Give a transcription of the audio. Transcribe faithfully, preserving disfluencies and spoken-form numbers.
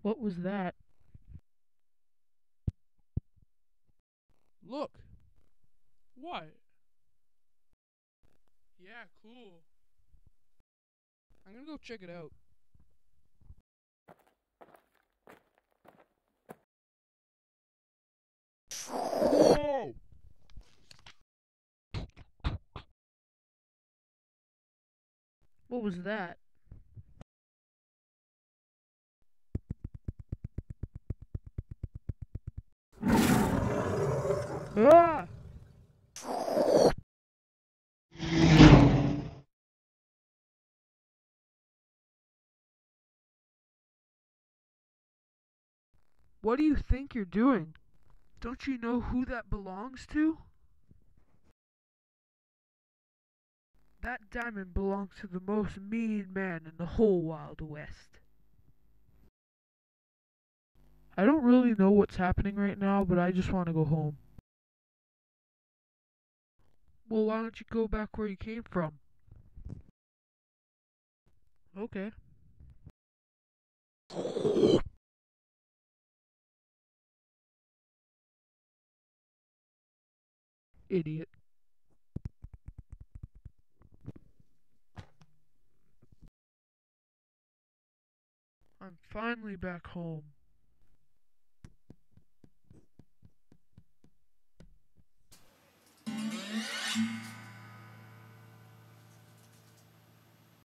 What was that? Look. What? Yeah, cool. I'm gonna go check it out. Whoa! What was that? Ah! What do you think you're doing? Don't you know who that belongs to? That diamond belongs to the most mean man in the whole Wild West. I don't really know what's happening right now, but I just want to go home. Well, why don't you go back where you came from? Okay. Idiot. I'm finally back home.